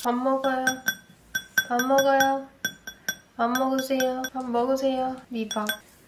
밥 먹어요. 밥 먹어요. 밥 먹으세요. 밥 먹으세요. 네 밥.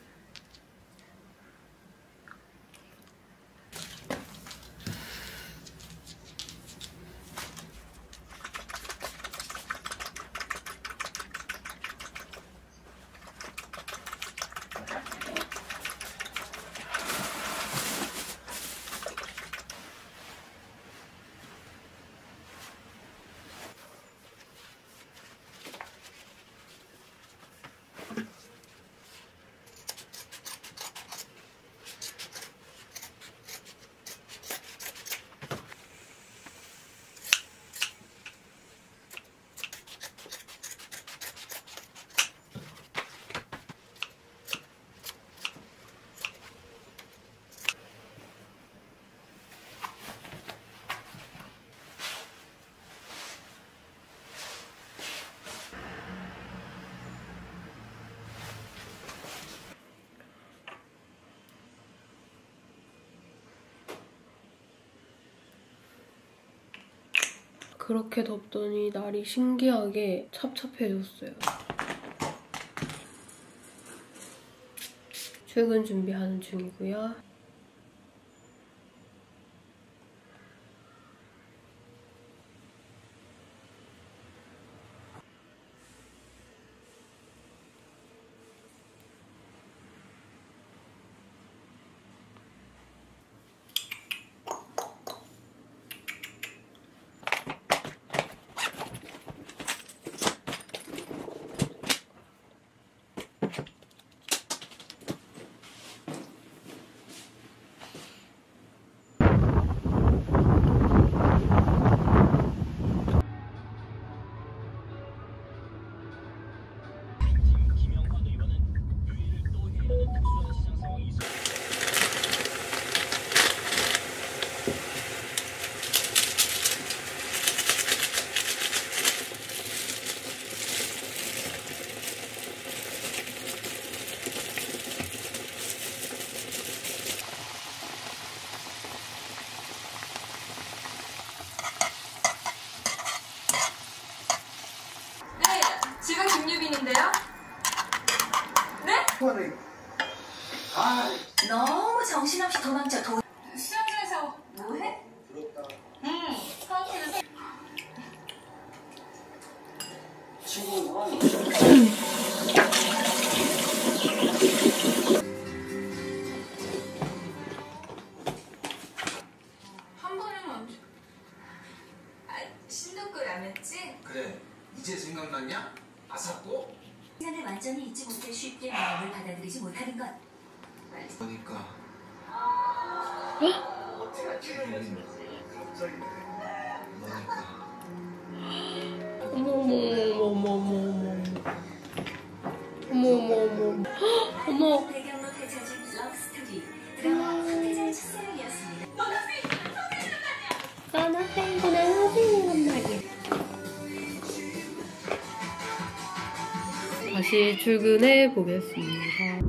그렇게 덥더니 날이 신기하게 찹찹해졌어요. 출근 준비하는 중이고요. 지금 김유빈인데요? 네? 너무 정신없이 도망쳐. 수영장에서 뭐해? 부럽다. 사무실에서 친구는 한 번에는 언제? 신동글 안 했지? 그래. 이제 생각났냐? 아사코? 시간을 완전히 잊지 못해 쉽게 마음을 받아들이지 못하는 것. 그러니까. 어머머머머머머머. 어머. 배경으로 펼쳐진 러브 스토리. 드라마 황태자의 첫사랑이었습니다. 난 학생이구나, 학생이란 말이야. 다시 출근해 보겠습니다.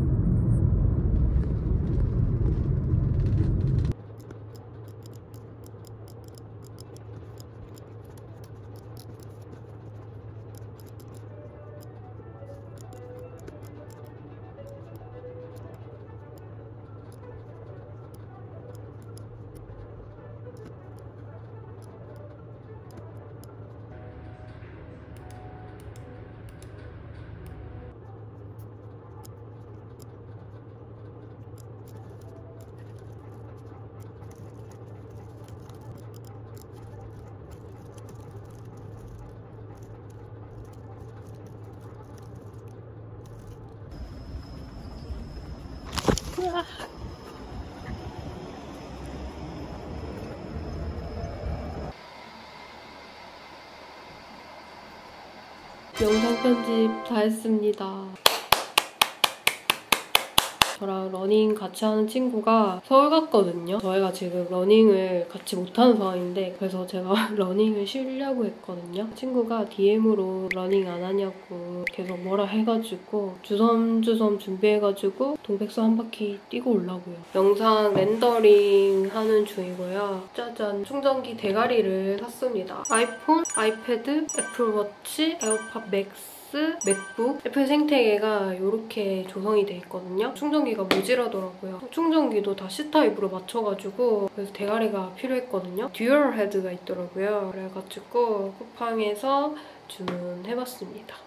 영상 편집 다 했습니다. 저랑 러닝 같이 하는 친구가 서울 갔거든요. 저희가 지금 러닝을 같이 못하는 상황인데 그래서 제가 러닝을 쉬려고 했거든요. 친구가 DM으로 러닝 안 하냐고 계속 뭐라 해가지고 주섬주섬 준비해가지고 동백서 한 바퀴 뛰고 오려고요. 영상 렌더링 하는 중이고요. 짜잔! 충전기 대가리를 샀습니다. 아이폰, 아이패드, 애플워치, 에어팟 맥스, 맥북, 애플 생태계가 이렇게 조성이 돼 있거든요. 충전기가 모자라더라고요. 충전기도 다 C타입으로 맞춰가지고 그래서 대가리가 필요했거든요. 듀얼 헤드가 있더라고요. 그래가지고 쿠팡에서 주문해봤습니다.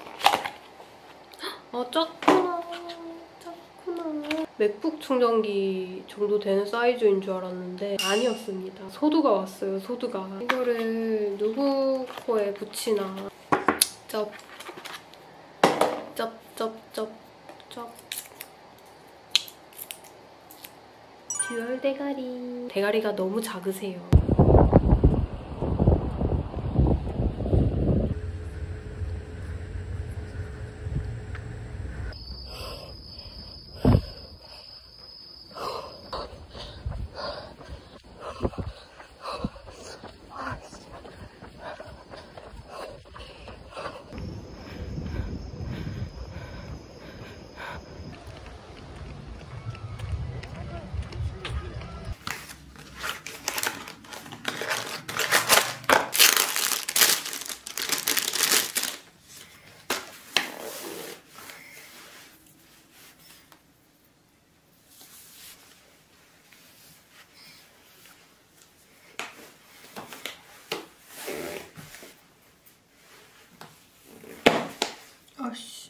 작구나. 맥북 충전기 정도 되는 사이즈인 줄 알았는데 아니었습니다. 소두가 왔어요, 소두가. 이거를 누구 코에 붙이나. 쩝. 듀얼 대가리. 대가리가 너무 작으세요. 아씨.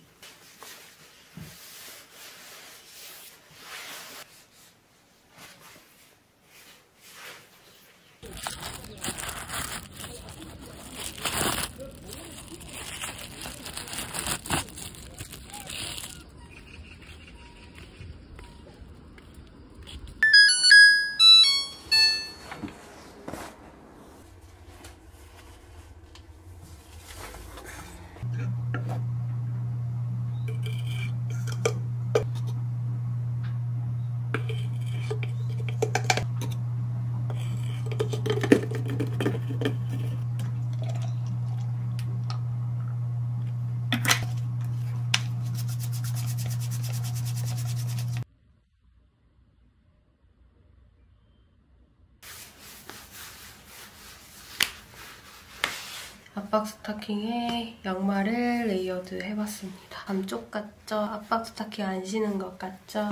압박 스타킹에 양말을 레이어드 해봤습니다. 감쪽 같죠? 압박 스타킹 안 신은 것 같죠?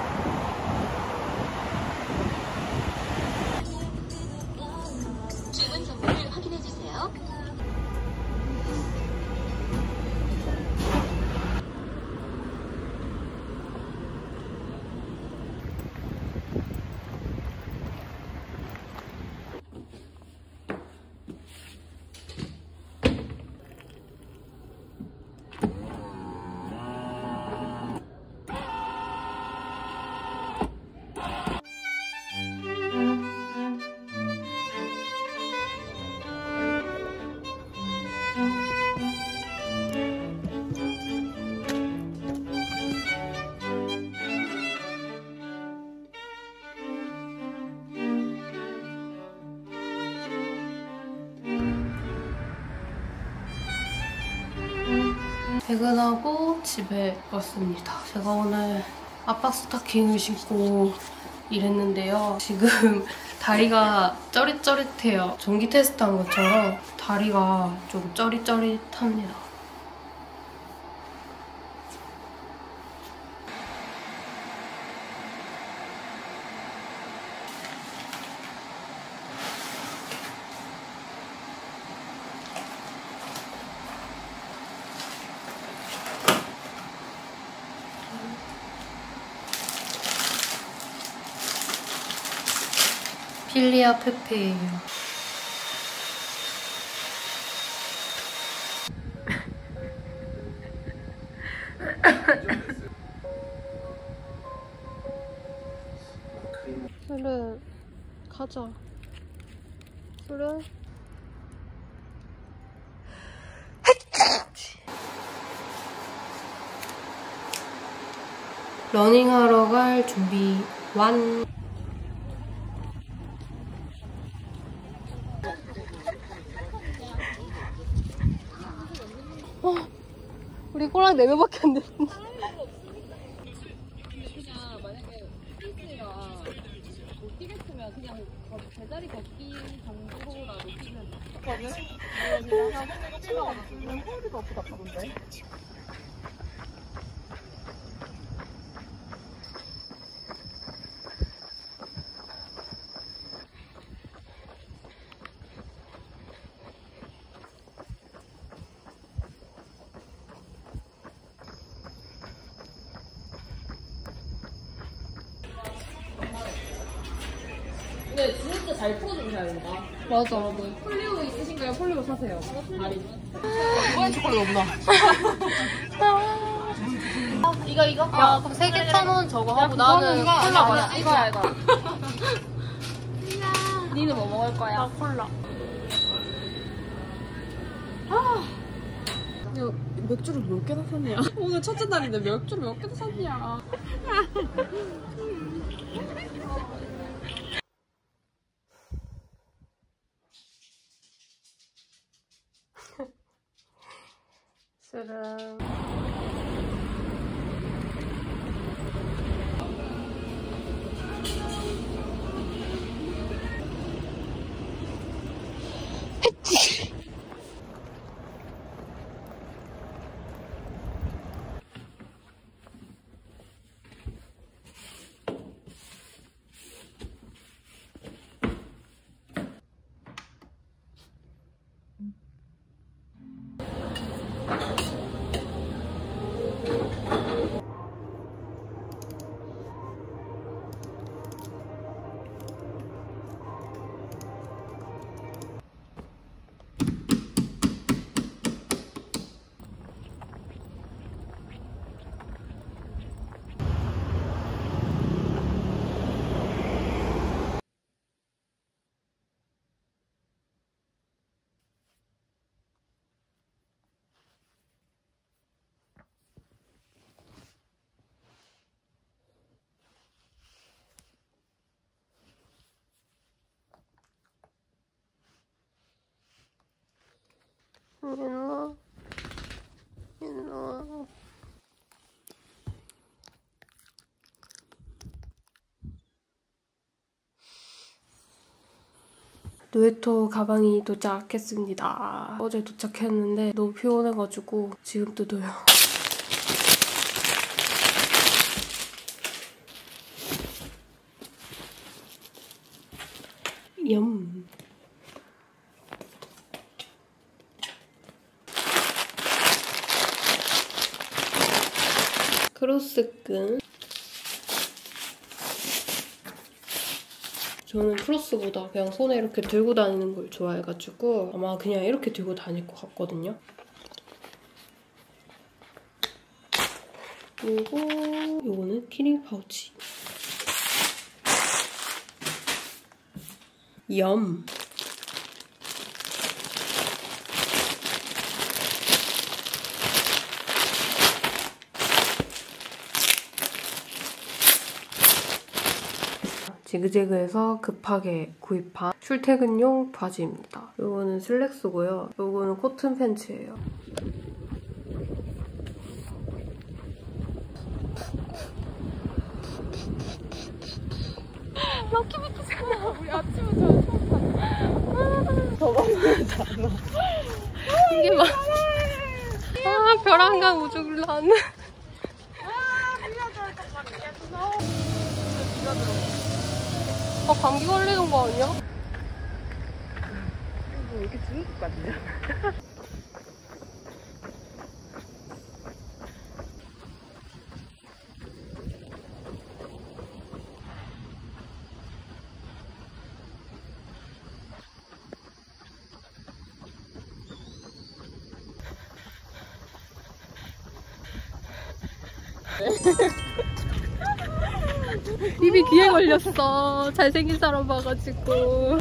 주문 정보를 확인해주세요. 퇴근하고 집에 왔습니다. 제가 오늘 압박 스타킹을 신고 일했는데요. 지금 다리가 쩌릿쩌릿해요. 전기 테스트한 것처럼 다리가 좀 쩌릿쩌릿합니다. 필리아 페페예요. 술은 가자. 술은 러닝하러 갈 준비 완. 우리 꼬랑 4명밖에 안 됐는데. 그냥 만약에 페이스가 못 뛰겠으면 그냥 제자리 걷기 정도로라도 뛰면 거든. 그냥 허리가 아프다 하던데. 근데 진짜 잘 풀어주셔야 된다. 맞아. 폴리오 있으신가요? 폴리오 사세요. 다리. 이번엔 초콜릿 없나? 이거? 야, 그럼 3개 1,000원 저거 하고 나는 콜라 마야. 이거 알다. 니는 뭐 먹을 거야? 나 콜라. 야, 맥주를 몇 개나 샀냐? 오늘 첫째 날인데 맥주를 몇 개나 샀냐? 쓰름. 일로와. 일로와. 노에토 가방이 도착했습니다. 어제 도착했는데 너무 피곤해가지고 지금 뜯어요. 염. 크로스끈. 저는 크로스보다 그냥 손에 이렇게 들고 다니는 걸 좋아해가지고 아마 그냥 이렇게 들고 다닐 것 같거든요. 그리고 요거는 키링 파우치. 염. 지그재그에서 급하게 구입한 출퇴근용 바지입니다. 요거는 슬랙스고요. 요거는 코튼 팬츠예요. 럭키비키 생각 우리 아침부터 저번에 잖아. 이게 막 벼랑간 우주굴란. 감기 걸리는 거 아니야? 왜 이렇게 죽을 것 같냐? 입이 귀에 걸렸어. 잘생긴 사람 봐가지고.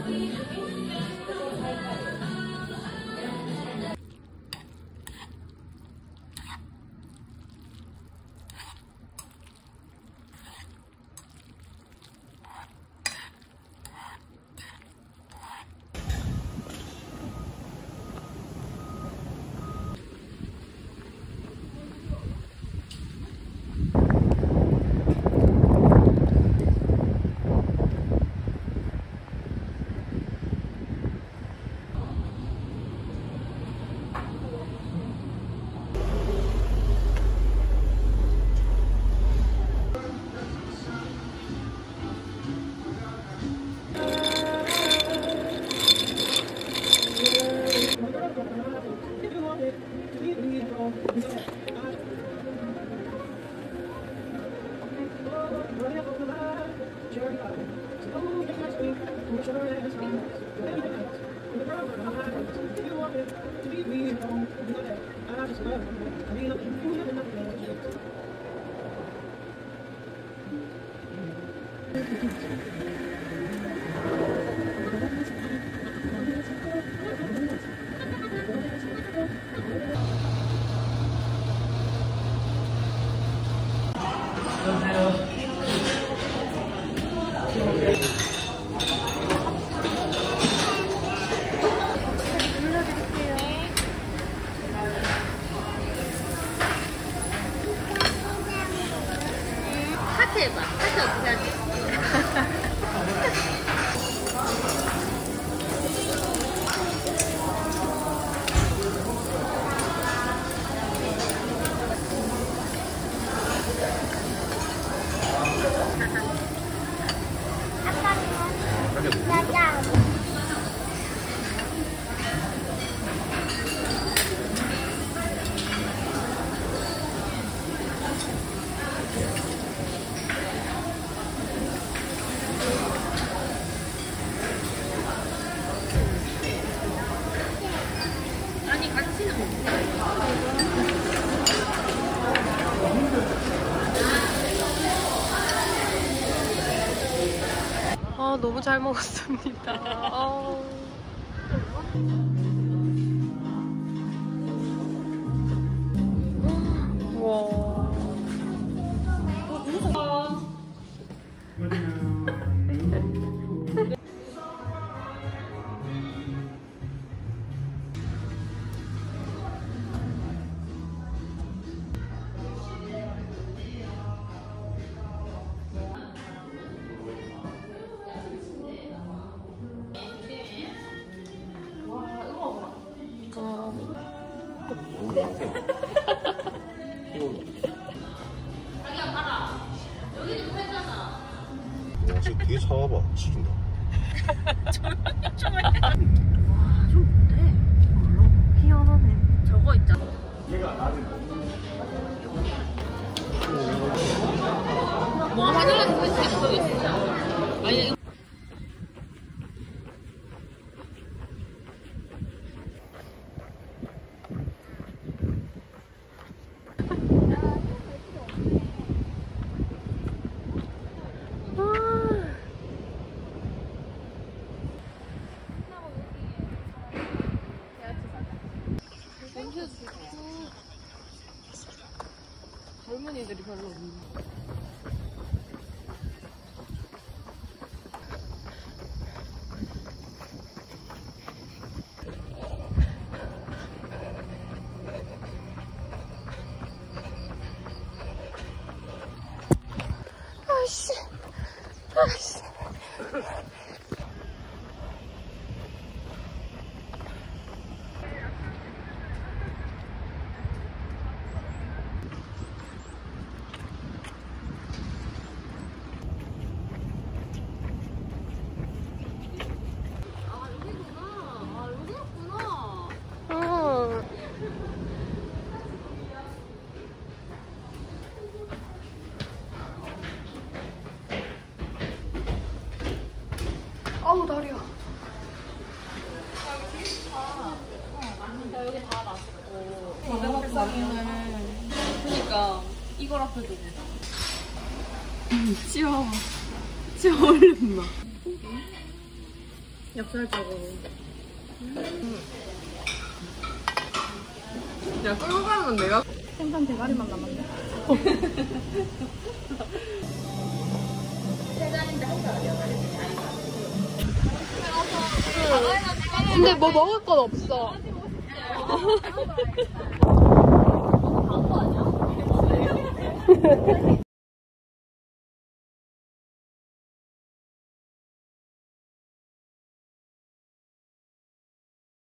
너무 잘 먹었습니다. 와. 저 뒤에 차와봐. 치킨다. 희한하네. 저거 있잖아. 뭐가 화질라서 그게 되게 모르겠어. 아니 이거 젊은이들이 별로 없네. 아이씨. 아이씨. 아우 다리야. 나 여기 다 놨어. 그러니까 이걸 앞에 두고. 치워. 치워 얼른 봐. 얍살적으로. 야, 끌고 가는 건 내가. 생선 대가리만 남았네. 근데 뭐 먹을 건 없어.